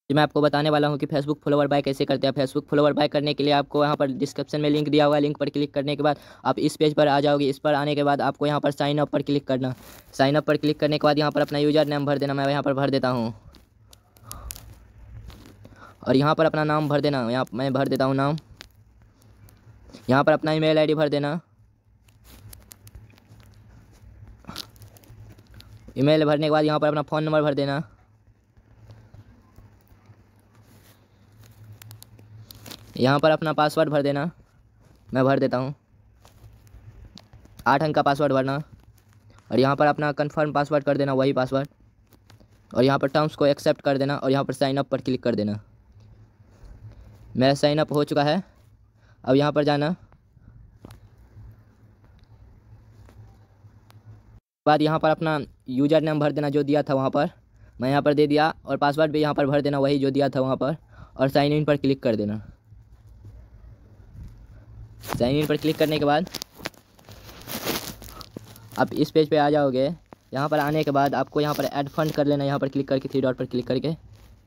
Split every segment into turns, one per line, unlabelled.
मैं आपको बताने वाला हूं कि फेसबुक फॉलोवर बाय कैसे करते हैं। फेसबुक फॉलोवर बाय करने के लिए आपको यहाँ पर डिस्क्रिप्शन में लिंक दिया हुआ है। लिंक पर क्लिक करने के बाद आप इस पेज पर आ जाओगे। इस पर आने के बाद आपको यहाँ पर साइन अप पर क्लिक करना। साइन अप पर क्लिक करने के बाद यहाँ पर अपना यूजर नेम भर देना। मैं यहाँ पर भर देता हूँ और यहाँ पर अपना नाम भर देना। यहाँ मैं भर देता हूँ नाम। यहाँ पर अपना ईमेल आईडी भर देना। ईमेल भरने के बाद यहाँ पर अपना फ़ोन नंबर भर देना। यहाँ पर अपना पासवर्ड भर देना। मैं भर देता हूँ 8 अंक का पासवर्ड भरना। और यहाँ पर अपना कंफर्म पासवर्ड कर देना, वही पासवर्ड। और यहाँ पर टर्म्स को एक्सेप्ट कर देना और यहाँ पर साइन अप पर क्लिक कर देना। मेरा साइन अप हो चुका है। अब यहाँ पर जाना, बाद यहाँ पर अपना यूजर नेम भर देना जो दिया था वहाँ पर। मैं यहाँ पर दे दिया। और पासवर्ड भी यहाँ पर भर देना, वही जो दिया था वहाँ पर। और साइन इन पर क्लिक कर देना। साइन इन पर क्लिक करने के बाद आप इस पेज पे आ जाओगे। यहाँ पर आने के बाद आपको यहाँ पर ऐड फंड कर लेना। यहाँ पर क्लिक करके 3 डॉट पर क्लिक करके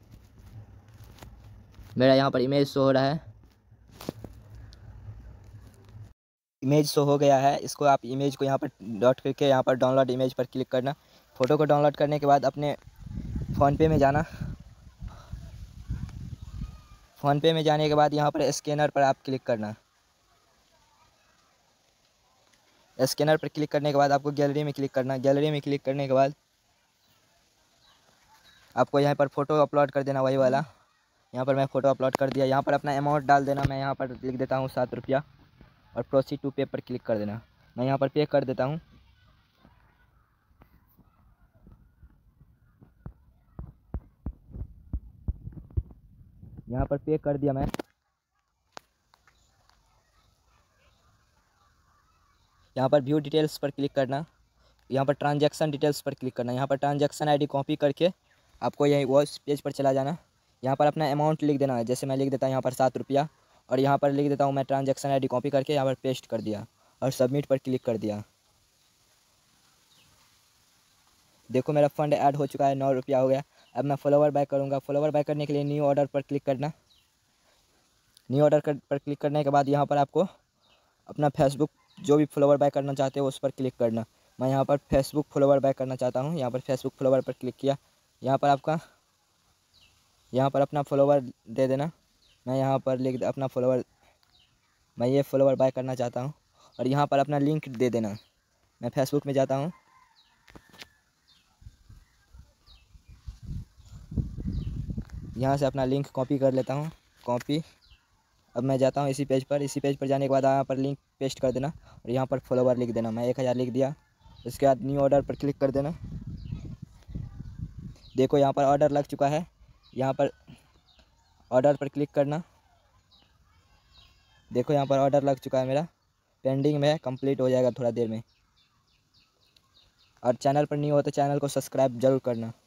मेरा यहाँ पर इमेज शो हो रहा है। इमेज शो हो गया है। इसको आप इमेज को यहाँ पर डॉट करके यहाँ पर डाउनलोड इमेज पर क्लिक करना। फ़ोटो को डाउनलोड करने के बाद अपने फ़ोनपे में जाना। फ़ोनपे में जाने के बाद यहाँ पर स्कैनर पर आप क्लिक करना। स्कैनर पर क्लिक करने के बाद आपको गैलरी में क्लिक करना। गैलरी में क्लिक करने के बाद आपको यहाँ पर फ़ोटो अपलोड कर देना, वही वाला। यहाँ पर मैं फ़ोटो अपलोड कर दिया। यहाँ पर अपना अमाउंट डाल देना। मैं यहाँ पर लिख देता हूँ 7 रुपया। और प्रोसीड टू पे पर क्लिक कर देना। मैं यहाँ पर पे कर देता हूँ। यहाँ पर पे कर दिया मैं। यहाँ पर व्यू डिटेल्स पर क्लिक करना। यहाँ पर ट्रांजैक्शन डिटेल्स पर क्लिक करना। यहाँ पर ट्रांजैक्शन आईडी कॉपी करके आपको यही वो पेज पर चला जाना। यहाँ पर अपना अमाउंट लिख देना है। जैसे मैं लिख देता हूँ यहाँ पर 7 रुपया। और यहाँ पर लिख देता हूँ मैं ट्रांजैक्शन आईडी कॉपी करके यहाँ पर पेस्ट कर दिया और सबमिट पर क्लिक कर दिया। देखो मेरा फंड ऐड हो चुका है, 9 रुपया हो गया। अब मैं फॉलोवर बाय करूँगा। फॉलोवर बाय करने के लिए न्यू ऑर्डर पर क्लिक करना। न्यू ऑर्डर पर क्लिक करने के बाद यहाँ पर आपको अपना फेसबुक जो भी फॉलोवर बाय करना चाहते हो उस पर क्लिक करना। मैं यहाँ पर फेसबुक फॉलोवर बाय करना चाहता हूँ। यहाँ पर फेसबुक फॉलोवर पर क्लिक किया। यहाँ पर अपना फॉलोवर दे देना। मैं यहाँ पर लिख अपना फॉलोवर, मैं ये फॉलोवर बाय करना चाहता हूँ। और यहाँ पर अपना लिंक दे देना। मैं फेसबुक में जाता हूँ। यहाँ से अपना लिंक कॉपी कर लेता हूँ, कॉपी। अब मैं जाता हूँ इसी पेज पर। इसी पेज पर जाने के बाद यहाँ पर लिंक पेस्ट कर देना और यहाँ पर फॉलोवर लिख देना। मैं 1000 लिख दिया। उसके बाद न्यू ऑर्डर पर क्लिक कर देना। देखो यहाँ पर ऑर्डर लग चुका है। यहाँ पर ऑर्डर पर क्लिक करना। देखो यहाँ पर ऑर्डर लग चुका है मेरा, पेंडिंग में है, कंप्लीट हो जाएगा थोड़ा देर में। और चैनल पर न्यू हो तो चैनल को सब्सक्राइब जरूर करना।